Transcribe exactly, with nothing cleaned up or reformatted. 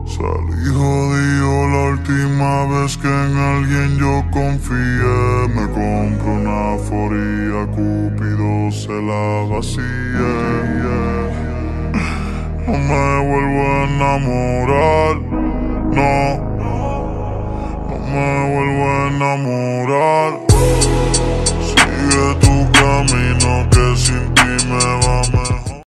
Salí jodido la última vez que en alguien yo confié. Me compro una foría, Cupido se la vacía. No me vuelvo a enamorar, no. No me vuelvo a enamorar. Sigue tu camino que sin ti me va